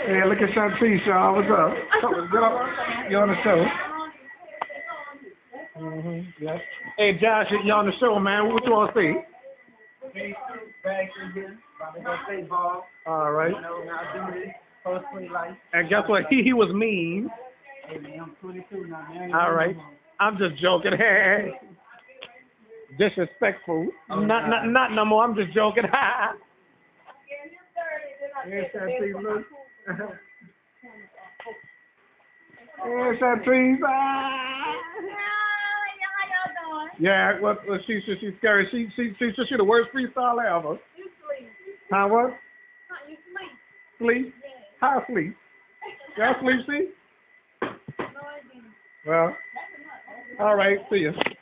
Hey, look at Shantice, y'all. What's up? Get up. You on the show? Yes. Hey, Josh, you on the show, man? What you want to see? Back again. About to go play ball. All right. You know, now do this. Post-play life. And guess what? He was mean. Hey, man, I'm 22 now, man. All right. I'm just joking. Disrespectful. Not no more. I'm just joking. Hey, Shantice, look. Hey, Shantice. Yeah, well, she's scary. She's the worst freestyler ever. You sleep. Huh, what? You sleep. Sleep? How sleep? Y'all sleep, see? No, I didn't. Well, all right, see ya.